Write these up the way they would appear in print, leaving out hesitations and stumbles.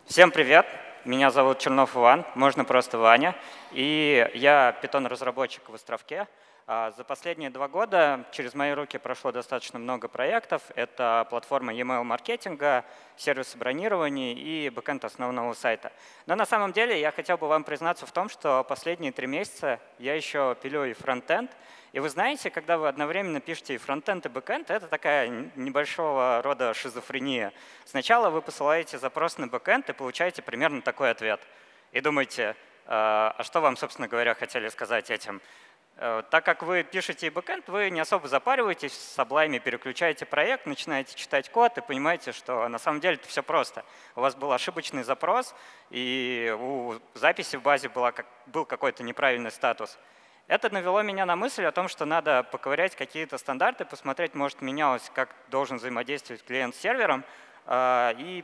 Всем привет! Меня зовут Чернов Иван, можно просто Ваня. И я Python-разработчик в Островке. За последние 2 года через мои руки прошло достаточно много проектов. Это платформа email-маркетинга, сервисы бронирования и бэкэнд основного сайта. Но на самом деле я хотел бы вам признаться в том, что последние 3 месяца я еще пилю и фронтенд. И вы знаете, когда вы одновременно пишете и фронтенд, и бэкэнд, это такая небольшого рода шизофрения. Сначала вы посылаете запрос на бэкэнд и получаете примерно такой ответ. И думаете, а что вам, собственно говоря, хотели сказать этим? Так как вы пишете и бэкэнд, вы не особо запариваетесь, с Sublime переключаете проект, начинаете читать код и понимаете, что на самом деле это все просто. У вас был ошибочный запрос, и у записи в базе был какой-то неправильный статус. Это навело меня на мысль о том, что надо поковырять какие-то стандарты, посмотреть, может, менялось, как должен взаимодействовать клиент с сервером. И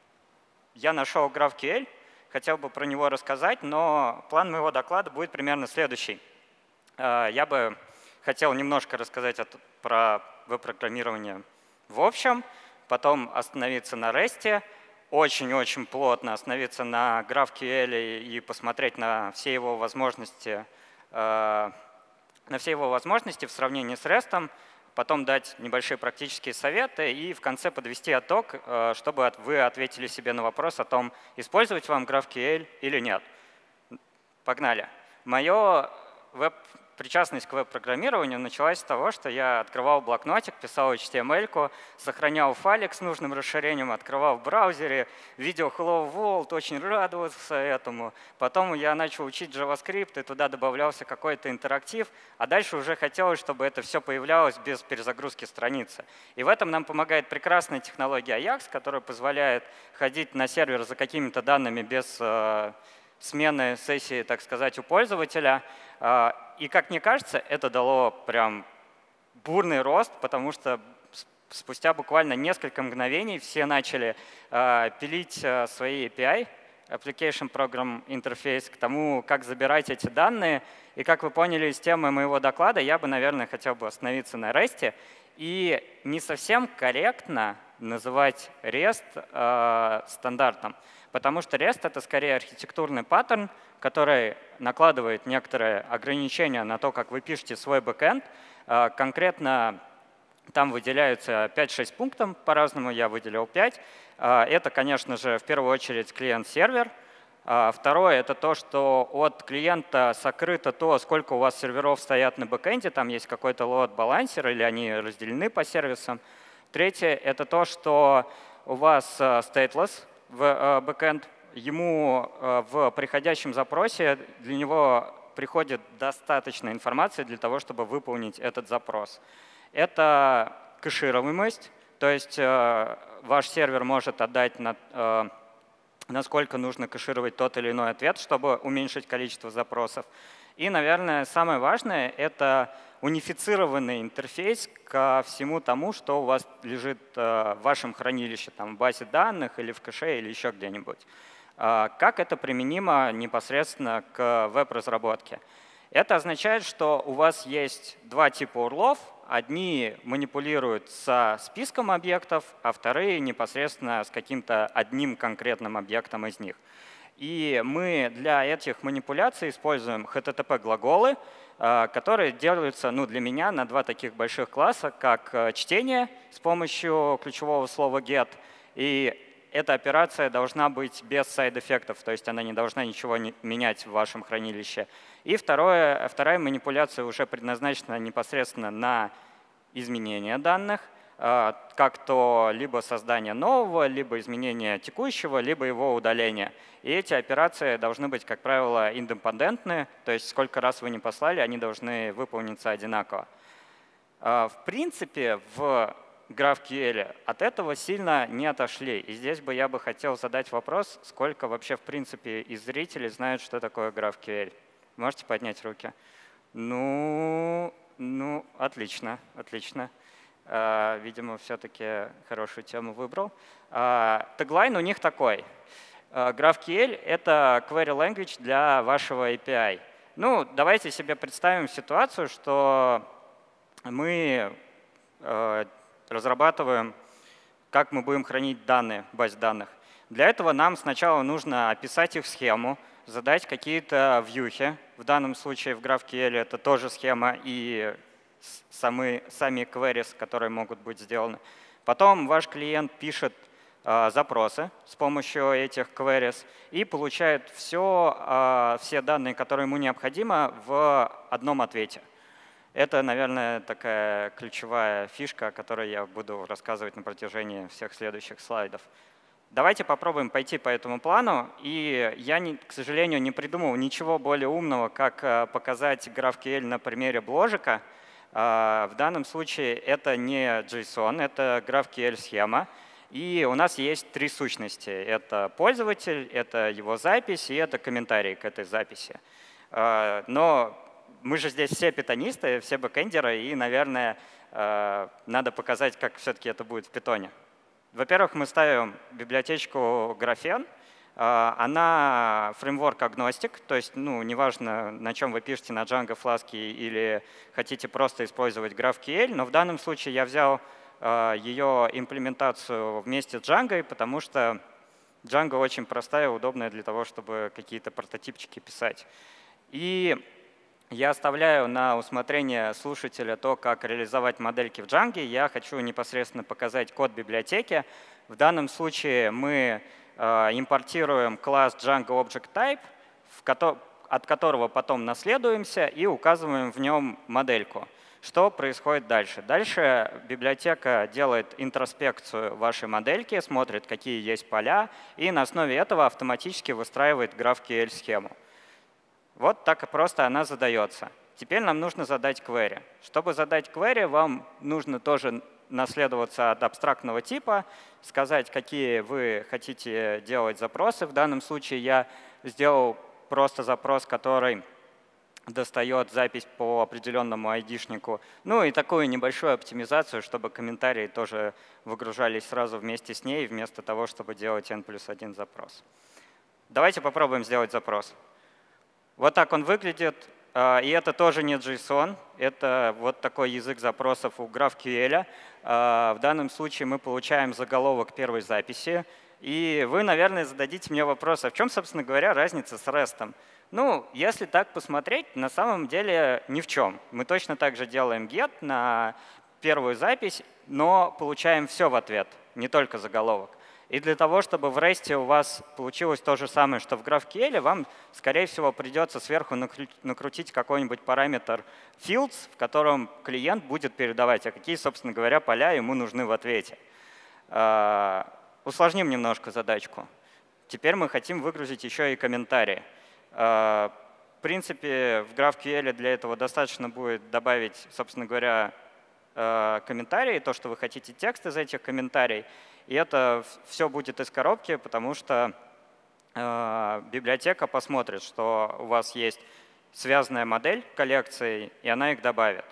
я нашел GraphQL, хотел бы про него рассказать, но план моего доклада будет примерно следующий. Я бы хотел немножко рассказать про веб-программирование в общем, потом остановиться на REST, очень-очень плотно остановиться на GraphQL и посмотреть на все его возможности в сравнении с REST, потом дать небольшие практические советы и в конце подвести итог, чтобы вы ответили себе на вопрос о том, использовать вам GraphQL или нет. Погнали. Моя причастность к веб-программированию началась с того, что я открывал блокнотик, писал HTML-ку, сохранял файлик с нужным расширением, открывал в браузере, видел Hello World, очень радовался этому. Потом я начал учить JavaScript, и туда добавлялся какой-то интерактив, а дальше уже хотелось, чтобы это все появлялось без перезагрузки страницы. И в этом нам помогает прекрасная технология Ajax, которая позволяет ходить на сервер за какими-то данными без смены сессии, так сказать, у пользователя. И, как мне кажется, это дало прям бурный рост, потому что спустя буквально несколько мгновений все начали пилить свои API, Application Program Interface, к тому, как забирать эти данные. И, как вы поняли из темы моего доклада, я бы, наверное, хотел бы остановиться на REST. И не совсем корректно называть REST стандартом, потому что REST — это скорее архитектурный паттерн, который накладывает некоторые ограничения на то, как вы пишете свой бэкэнд. Конкретно там выделяются 5-6 пунктов, по-разному я выделил 5. Это, конечно же, в первую очередь клиент-сервер. Второе — это то, что от клиента сокрыто то, сколько у вас серверов стоят на бэкэнде, там есть какой-то load-балансер или они разделены по сервисам. Третье — это то, что у вас stateless в бэкэнд, ему в приходящем запросе для него приходит достаточно информации для того, чтобы выполнить этот запрос. Это кэшируемость, то есть ваш сервер может отдать, насколько нужно кэшировать тот или иной ответ, чтобы уменьшить количество запросов. И, наверное, самое важное — это унифицированный интерфейс ко всему тому, что у вас лежит в вашем хранилище, там, в базе данных или в кэше или еще где-нибудь. Как это применимо непосредственно к веб-разработке? Это означает, что у вас есть 2 типа урлов. Одни манипулируют со списком объектов, а вторые непосредственно с каким-то одним конкретным объектом из них. И мы для этих манипуляций используем HTTP-глаголы, которые делаются для меня на 2 таких больших класса, как чтение с помощью ключевого слова get, и эта операция должна быть без сайд-эффектов, то есть она не должна ничего менять в вашем хранилище. И вторая манипуляция уже предназначена непосредственно на изменение данных, как то либо создание нового, либо изменение текущего, либо его удаление. И эти операции должны быть, как правило, индепендентны, то есть сколько раз вы не послали, они должны выполниться одинаково. В принципе, в GraphQL от этого сильно не отошли. И здесь я бы хотел задать вопрос, сколько вообще в принципе из зрителей знают, что такое GraphQL. Можете поднять руки? Отлично, отлично. Видимо, все-таки хорошую тему выбрал. Теглайн у них такой. GraphQL — это query language для вашего API. Давайте себе представим ситуацию, что мы разрабатываем, как мы будем хранить данные в базе данных. Для этого нам сначала нужно описать их схему, задать какие-то вьюхи. В данном случае в GraphQL это тоже схема и сами queries, которые могут быть сделаны. Потом ваш клиент пишет запросы с помощью этих queries и получает все данные, которые ему необходимо, в одном ответе. Это, наверное, такая ключевая фишка, о которой я буду рассказывать на протяжении всех следующих слайдов. Давайте попробуем пойти по этому плану. И я, к сожалению, не придумал ничего более умного, как показать GraphQL на примере бложика. В данном случае это не JSON, это GraphQL-схема. И у нас есть три сущности. Это пользователь, это его запись и это комментарий к этой записи. Но мы же здесь все питонисты, все бэкэндеры, и, наверное, надо показать, как все-таки это будет в питоне. Во-первых, мы ставим библиотечку Graphen. Она фреймворк-агностик, то есть неважно, на чем вы пишете, на Django, Flask или хотите просто использовать GraphQL, но в данном случае я взял ее имплементацию вместе с Django, потому что Django очень простая и удобная для того, чтобы какие-то прототипчики писать. И я оставляю на усмотрение слушателя то, как реализовать модельки в Django. Я хочу непосредственно показать код библиотеки. В данном случае мы импортируем класс Django Object Type, от которого потом наследуемся и указываем в нем модельку. Что происходит дальше? Дальше библиотека делает интроспекцию вашей модельки, смотрит, какие есть поля, и на основе этого автоматически выстраивает GraphQL-схему. Вот так просто она задается. Теперь нам нужно задать query. Чтобы задать query, вам нужно тоже наследоваться от абстрактного типа, сказать, какие вы хотите делать запросы. В данном случае я сделал просто запрос, который достает запись по определенному айдишнику. Ну и такую небольшую оптимизацию, чтобы комментарии тоже выгружались сразу вместе с ней, вместо того, чтобы делать n+1 запрос. Давайте попробуем сделать запрос. Вот так он выглядит. И это тоже не JSON, это вот такой язык запросов у GraphQL. В данном случае мы получаем заголовок первой записи. И вы, наверное, зададите мне вопрос, а в чем, собственно говоря, разница с REST? Ну, если так посмотреть, на самом деле ни в чем. Мы точно так же делаем get на первую запись, но получаем все в ответ, не только заголовок. И для того, чтобы в REST у вас получилось то же самое, что в GraphQL, вам, скорее всего, придется сверху накрутить какой-нибудь параметр fields, в котором клиент будет передавать, а какие, собственно говоря, поля ему нужны в ответе. Усложним немножко задачку. Теперь мы хотим выгрузить еще и комментарии. В принципе, в GraphQL для этого достаточно будет добавить, собственно говоря, комментарии, то, что вы хотите текст из этих комментариев. И это все будет из коробки, потому что библиотека посмотрит, что у вас есть связанная модель коллекции, и она их добавит.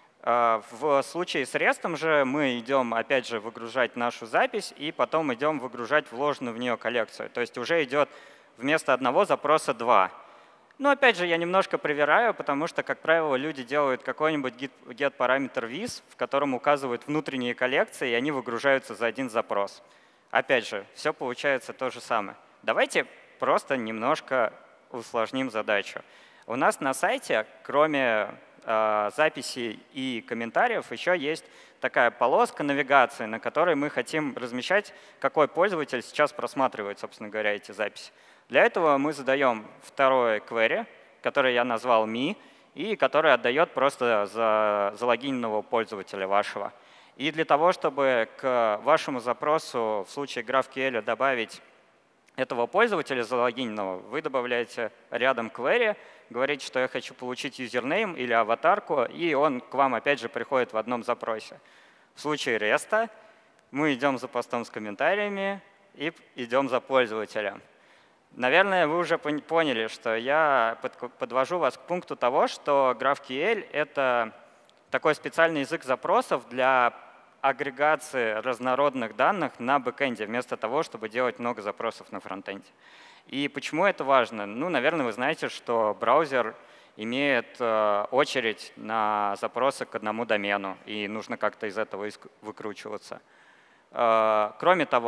В случае с REST же мы идем, опять же, выгружать нашу запись, и потом идем выгружать вложенную в нее коллекцию. То есть уже идет вместо одного запроса два. Но опять же, я немножко привираю, потому что, как правило, люди делают какой-нибудь get-параметр vis, в котором указывают внутренние коллекции, и они выгружаются за один запрос. Опять же, все получается то же самое. Давайте просто немножко усложним задачу. У нас на сайте, кроме записей и комментариев, еще есть такая полоска навигации, на которой мы хотим размещать, какой пользователь сейчас просматривает, собственно говоря, эти записи. Для этого мы задаем второе query, которое я назвал me, и которое отдает просто залогиненного пользователя вашего. И для того, чтобы к вашему запросу в случае GraphQL добавить этого пользователя залогиненного, вы добавляете рядом query, говорите, что я хочу получить юзернейм или аватарку, и он к вам опять же приходит в одном запросе. В случае REST мы идем за постом с комментариями и идем за пользователем. Наверное, вы уже поняли, что я подвожу вас к пункту того, что GraphQL — это такой специальный язык запросов для агрегации разнородных данных на бэкэнде, вместо того, чтобы делать много запросов на фронтенде. И почему это важно? Ну, наверное, вы знаете, что браузер имеет очередь на запросы к одному домену, и нужно как-то из этого выкручиваться. Кроме того,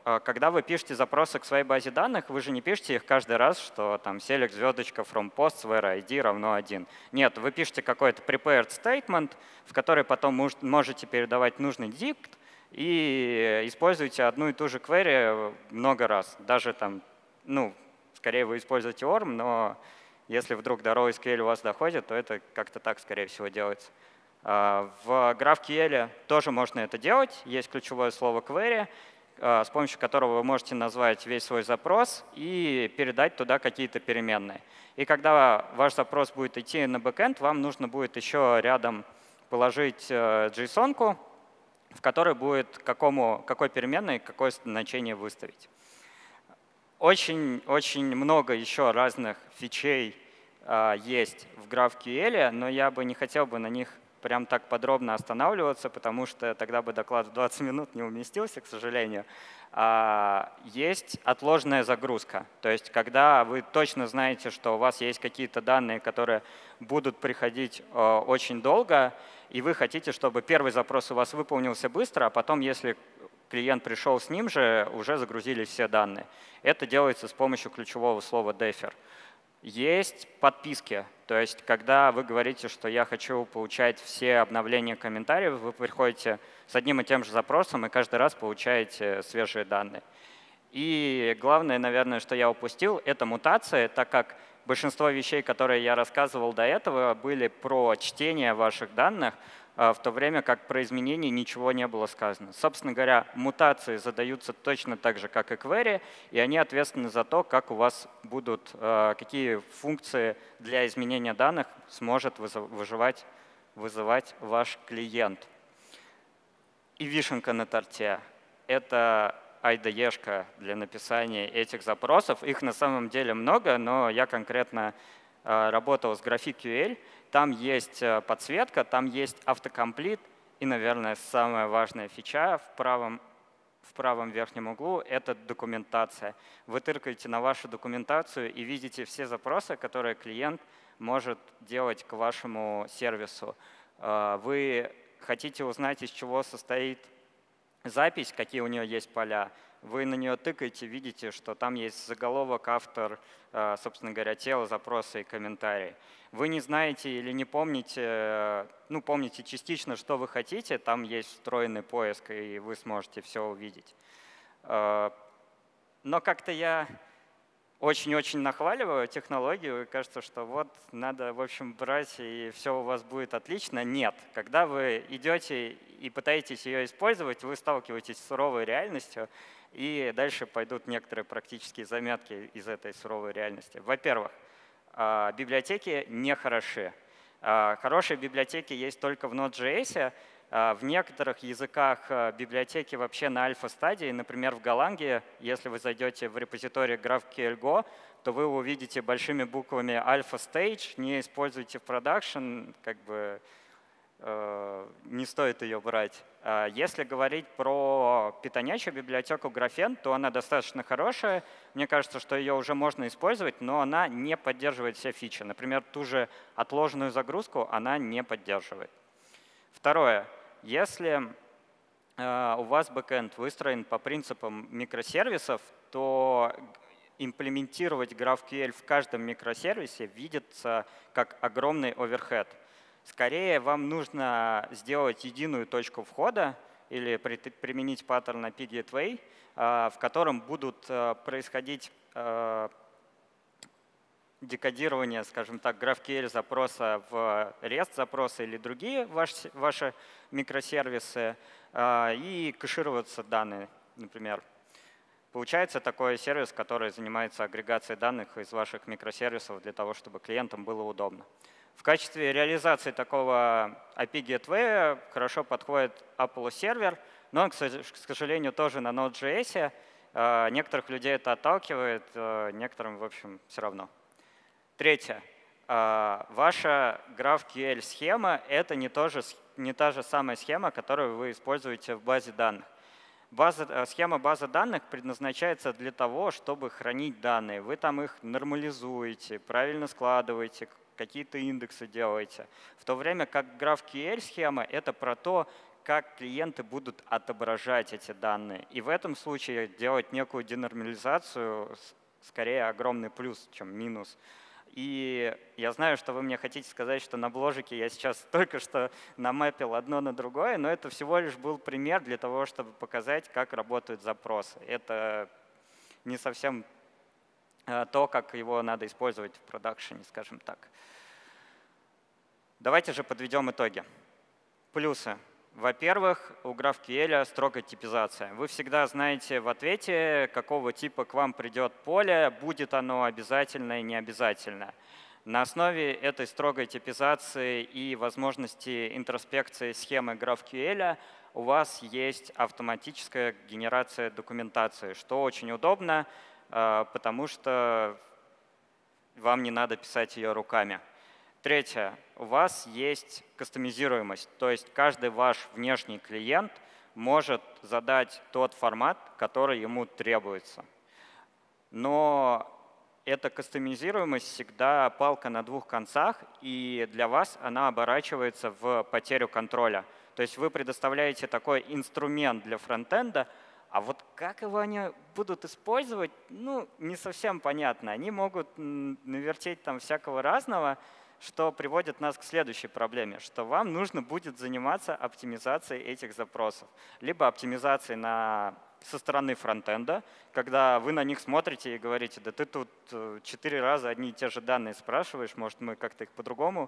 когда вы пишете запросы к своей базе данных, вы же не пишете их каждый раз, что там select звездочка from posts where ID равно 1. Нет, вы пишете какой-то prepared statement, в который потом можете передавать нужный dict и используете одну и ту же query много раз. Даже там, скорее вы используете ORM, но если вдруг до RowSQL у вас доходит, то это как-то так, скорее всего, делается. В GraphQL тоже можно это делать. Есть ключевое слово query, с помощью которого вы можете назвать весь свой запрос и передать туда какие-то переменные. И когда ваш запрос будет идти на бэкэнд, вам нужно будет еще рядом положить JSON-ку, в которой будет какой переменной какое значение выставить. Очень много еще разных фичей есть в GraphQL, но я бы не хотел бы на них прям так подробно останавливаться, потому что тогда бы доклад в 20 минут не уместился, к сожалению. Есть отложенная загрузка. То есть когда вы точно знаете, что у вас есть какие-то данные, которые будут приходить очень долго, и вы хотите, чтобы первый запрос у вас выполнился быстро, а потом, если клиент пришел с ним же, уже загрузились все данные. Это делается с помощью ключевого слова defer. Есть подписки, то есть когда вы говорите, что я хочу получать все обновления комментариев, вы приходите с одним и тем же запросом и каждый раз получаете свежие данные. И главное, наверное, что я упустил, это мутация, так как большинство вещей, которые я рассказывал до этого, были про чтение ваших данных, в то время как про изменения ничего не было сказано. Собственно говоря, мутации задаются точно так же, как и query, и они ответственны за то, как у вас будут, какие функции для изменения данных сможет вызывать ваш клиент. И вишенка на торте — это IDE-шка для написания этих запросов. Их на самом деле много, но я конкретно работал с GraphQL. Там есть подсветка, там есть автокомплит, и, наверное, самая важная фича в правом верхнем углу — это документация. Вы тыркаете на вашу документацию и видите все запросы, которые клиент может делать к вашему сервису. Вы хотите узнать, из чего состоит запись, какие у нее есть поля. Вы на нее тыкаете, видите, что там есть заголовок, автор, собственно говоря, тело запроса и комментарий. Вы не знаете или не помните, помните частично, что вы хотите, там есть встроенный поиск, и вы сможете все увидеть. Но как-то я очень-очень нахваливаю технологию, и кажется, что вот надо, в общем, брать, и все у вас будет отлично. Нет. Когда вы идете и пытаетесь ее использовать, вы сталкиваетесь с суровой реальностью, и дальше пойдут некоторые практические заметки из этой суровой реальности. Во-первых, библиотеки не хороши. Хорошие библиотеки есть только в Node.js. В некоторых языках библиотеки вообще на альфа-стадии, например, в Golang, если вы зайдете в репозиторий GraphQL Go, то вы увидите большими буквами Alpha Stage, не используйте в продакшн, не стоит ее брать. Если говорить про питонячую библиотеку Graphen, то она достаточно хорошая. Мне кажется, что ее уже можно использовать, но она не поддерживает все фичи. Например, ту же отложенную загрузку она не поддерживает. Второе. Если у вас бэкэнд выстроен по принципам микросервисов, то имплементировать GraphQL в каждом микросервисе видится как огромный оверхед. Скорее, вам нужно сделать единую точку входа или применить паттерн API Gateway, в котором будут происходить декодирование, скажем так, GraphQL запроса в REST запроса или другие ваши микросервисы и кэшироваться данные, например. Получается такой сервис, который занимается агрегацией данных из ваших микросервисов для того, чтобы клиентам было удобно. В качестве реализации такого API Gateway хорошо подходит Apollo Server, но он, к сожалению, тоже на Node.js. Некоторых людей это отталкивает, некоторым, в общем, все равно. Третье. Ваша GraphQL-схема — это не та же самая схема, которую вы используете в базе данных. Схема базы данных предназначается для того, чтобы хранить данные. Вы там их нормализуете, правильно складываете, какие-то индексы делаете. В то время как GraphQL-схема — это про то, как клиенты будут отображать эти данные. И в этом случае делать некую денормализацию скорее огромный плюс, чем минус. И я знаю, что вы мне хотите сказать, что на бложике я сейчас только что намэпил одно на другое, но это всего лишь был пример для того, чтобы показать, как работают запросы. Это не совсем то, как его надо использовать в продакшене, скажем так. Давайте же подведем итоги. Плюсы. Во-первых, у GraphQL строгая типизация. Вы всегда знаете в ответе, какого типа к вам придет поле, будет оно обязательное и необязательное. На основе этой строгой типизации и возможности интроспекции схемы GraphQL у вас есть автоматическая генерация документации, что очень удобно, потому что вам не надо писать ее руками. Третье. У вас есть кастомизируемость, то есть каждый ваш внешний клиент может задать тот формат, который ему требуется. Но эта кастомизируемость всегда палка на двух концах, и для вас она оборачивается в потерю контроля. То есть вы предоставляете такой инструмент для фронтенда, а вот как его они будут использовать, ну, не совсем понятно. Они могут навертеть там всякого разного, что приводит нас к следующей проблеме, что вам нужно будет заниматься оптимизацией этих запросов. Либо оптимизацией со стороны фронтенда, когда вы на них смотрите и говорите, да ты тут 4 раза одни и те же данные спрашиваешь, может мы как-то их по-другому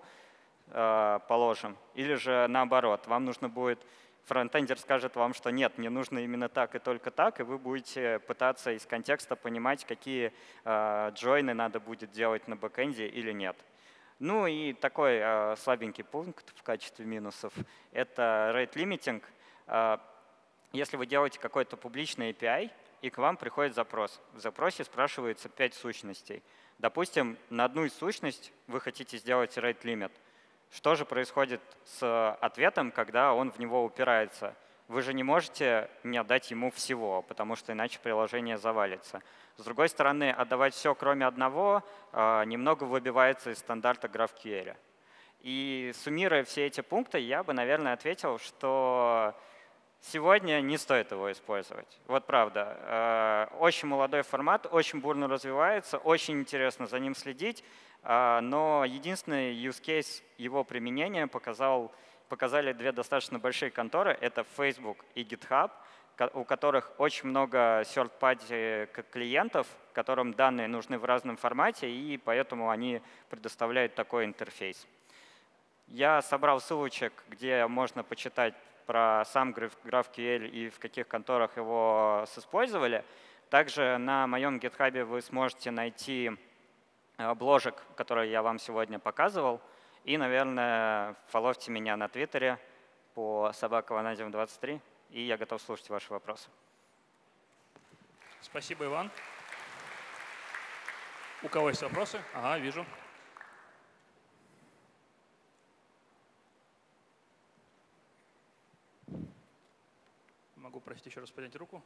положим. Или же наоборот, вам нужно будет, фронтендер скажет вам, что нет, мне нужно именно так и только так, и вы будете пытаться из контекста понимать, какие джойны надо будет делать на бэкэнде или нет. Ну и такой слабенький пункт в качестве минусов — это rate limiting. Если вы делаете какой-то публичный API, и к вам приходит запрос. В запросе спрашивается 5 сущностей. Допустим, на одну из сущностей вы хотите сделать rate limit. Что же происходит с ответом, когда он в него упирается? Вы же не можете не отдать ему всего, потому что иначе приложение завалится. С другой стороны, отдавать все, кроме одного, немного выбивается из стандарта GraphQL. И суммируя все эти пункты, я бы, наверное, ответил, что сегодня не стоит его использовать. Вот правда. Очень молодой формат, очень бурно развивается, очень интересно за ним следить, но единственный use case его применения показали две достаточно большие конторы. Это Facebook и GitHub, у которых очень много third-party клиентов, которым данные нужны в разном формате, и поэтому они предоставляют такой интерфейс. Я собрал ссылочек, где можно почитать про сам GraphQL и в каких конторах его использовали. Также на моем GitHub вы сможете найти бложек, который я вам сегодня показывал. И, наверное, фолловьте меня на Твиттере по @vanadium23, и я готов слушать ваши вопросы. Спасибо, Иван. У кого есть вопросы? Ага, вижу. Могу просить еще раз поднять руку.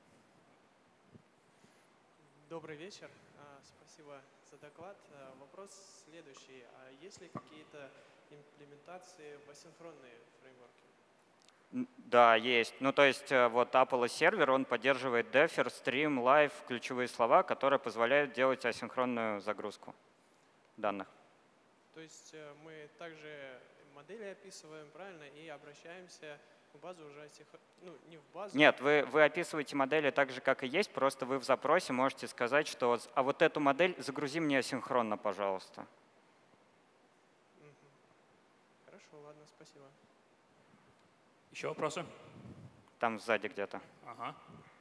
Добрый вечер. Спасибо за доклад. Вопрос следующий. А есть ли какие-то имплементации в асинхронные фреймворки? Да, есть. Ну, то есть вот Apollo сервер, он поддерживает Defer, Stream, Live, ключевые слова, которые позволяют делать асинхронную загрузку данных. То есть мы также модели описываем, правильно, и обращаемся в базу уже, ну, не в базу. Нет, вы описываете модели так же, как и есть, просто вы в запросе можете сказать, что а вот эту модель загрузи мне асинхронно, пожалуйста. Хорошо, ладно, спасибо. Еще вопросы? Там сзади где-то. Ага.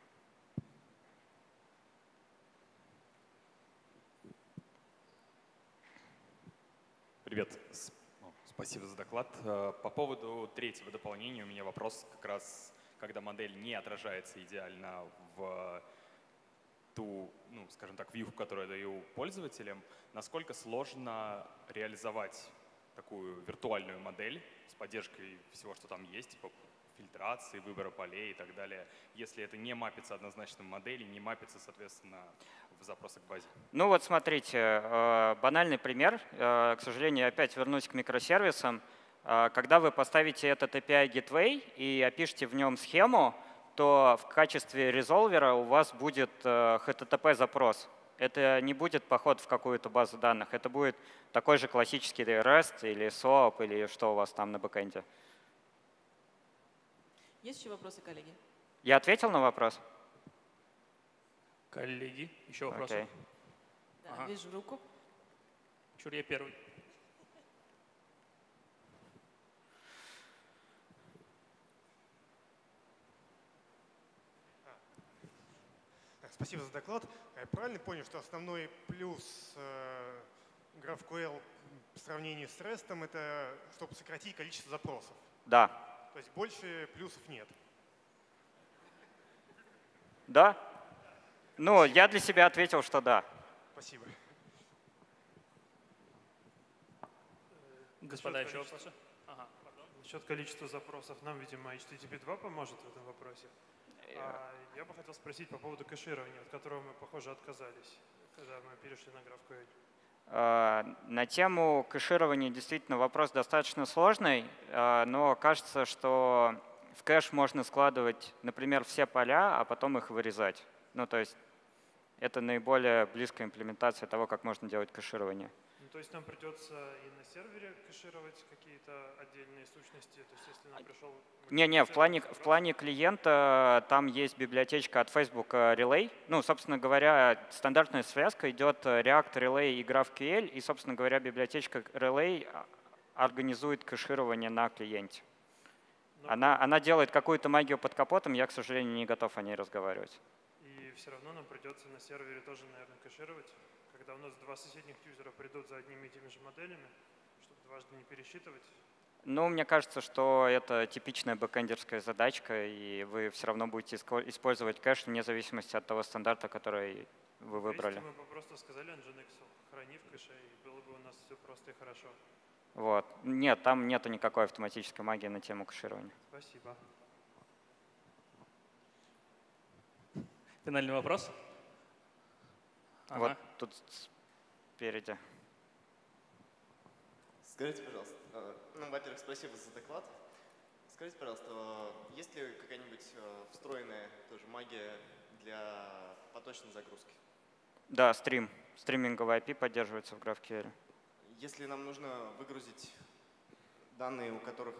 Привет. Спасибо за доклад. По поводу третьего дополнения у меня вопрос как раз, когда модель не отражается идеально в ту, ну, скажем так, вьюху, которую я даю пользователям, насколько сложно реализовать такую виртуальную модель с поддержкой всего, что там есть, типа фильтрации, выбора полей и так далее, если это не мапится однозначно в модели, не мапится, соответственно, в запросы к базе? Ну вот смотрите, банальный пример. К сожалению, опять вернусь к микросервисам. Когда вы поставите этот API Gateway и опишете в нем схему, то в качестве резолвера у вас будет HTTP-запрос. Это не будет поход в какую-то базу данных, это будет такой же классический REST или SOAP, или что у вас там на бэкэнде. Есть еще вопросы, коллеги? Я ответил на вопрос? Коллеги, еще вопросы? Окей. Да, Ага. вижу руку. Чур, я первый. Спасибо за доклад. Я правильно понял, что основной плюс GraphQL по сравнению с REST — это чтобы сократить количество запросов? Да. То есть больше плюсов нет? Да? Ну, я для себя ответил, что да. Спасибо. Господа, еще вопросы? Ага. Насчет количества запросов нам, видимо, HTTP 2 поможет в этом вопросе. Я бы хотел спросить по поводу кэширования, от которого мы, похоже, отказались, когда мы перешли на GraphQL. На тему кэширования действительно вопрос достаточно сложный, но кажется, что в кэш можно складывать, например, все поля, а потом их вырезать. Ну, то есть это наиболее близкая имплементация того, как можно делать кэширование. Ну, то есть нам придется и на сервере кэшировать какие-то отдельные сущности? То есть если нам пришел… Не-не, в плане клиента там есть библиотечка от Facebook Relay. Ну, собственно говоря, стандартная связка идет React, Relay и GraphQL, и, собственно говоря, библиотечка Relay организует кэширование на клиенте. Она делает какую-то магию под капотом, я, к сожалению, не готов о ней разговаривать. И все равно нам придется на сервере тоже, наверное, кэшировать, когда у нас два соседних юзера придут за одними и теми же моделями, чтобы дважды не пересчитывать. Ну, мне кажется, что это типичная бэкэндерская задачка, и вы все равно будете использовать кэш вне зависимости от того стандарта, который вы выбрали. Если мы бы просто сказали Nginx, храни в кэше, и было бы у нас все просто и хорошо. Вот. Нет, там нету никакой автоматической магии на тему кэширования. Спасибо. Финальный вопрос? Вот Ага. тут спереди. Скажите, пожалуйста, во-первых, спасибо за доклад. Скажите, пожалуйста, есть ли какая-нибудь встроенная тоже магия для поточной загрузки? Да, стриминговый API поддерживается в GraphQL. Если нам нужно выгрузить данные, у которых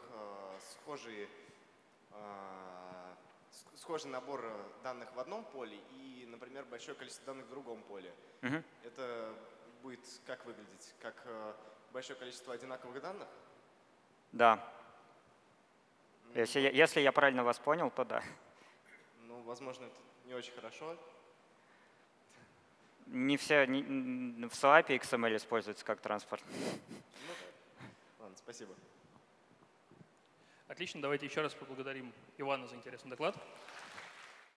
схожий набор данных в одном поле и, например, большое количество данных в другом поле, это будет как выглядеть? Как большое количество одинаковых данных? Да. Если я правильно вас понял, то да. Ну, возможно, это не очень хорошо. Не все, в SOAP XML используется как транспорт. Ну, ладно, спасибо. Отлично, давайте еще раз поблагодарим Ивана за интересный доклад.